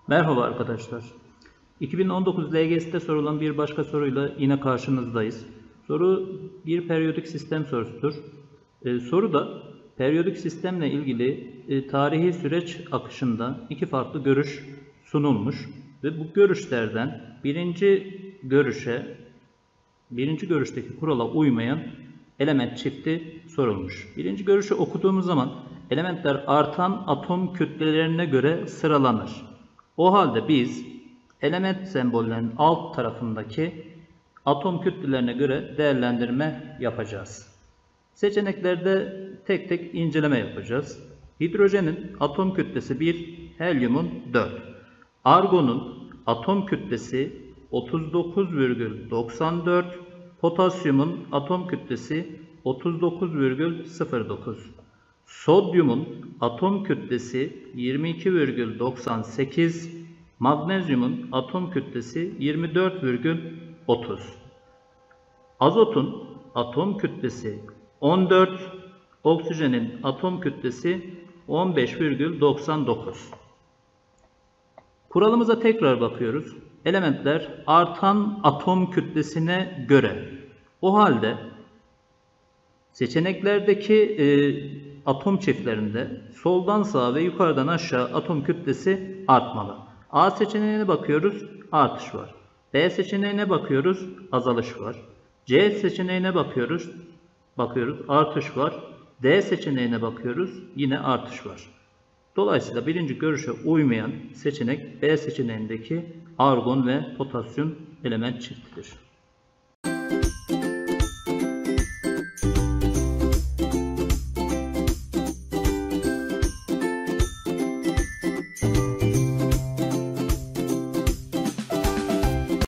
Merhaba arkadaşlar. 2019 LGS'te sorulan bir başka soruyla yine karşınızdayız. Soru bir periyodik sistem sorusudur. Soruda periyodik sistemle ilgili tarihi süreç akışında iki farklı görüş sunulmuş ve bu görüşlerden birinci görüşteki kurala uymayan element çifti sorulmuş. Birinci görüşü okuduğumuz zaman elementler artan atom kütlelerine göre sıralanır. O halde biz element sembollerinin alt tarafındaki atom kütlelerine göre değerlendirme yapacağız. Seçeneklerde tek tek inceleme yapacağız. Hidrojenin atom kütlesi 1, helyumun 4. Argonun atom kütlesi 39,94, potasyumun atom kütlesi 39,09. Sodyumun atom kütlesi 22,98, magnezyumun atom kütlesi 24,30. Azotun atom kütlesi 14, oksijenin atom kütlesi 15,99. Kuralımıza tekrar bakıyoruz. Elementler artan atom kütlesine göre. O halde seçeneklerdeki atom çiftlerinde soldan sağa ve yukarıdan aşağı atom kütlesi artmalı. A seçeneğine bakıyoruz, artış var. B seçeneğine bakıyoruz, azalış var. C seçeneğine bakıyoruz, artış var. D seçeneğine bakıyoruz, yine artış var. Dolayısıyla birinci görüşe uymayan seçenek B seçeneğindeki argon ve potasyum element çiftidir.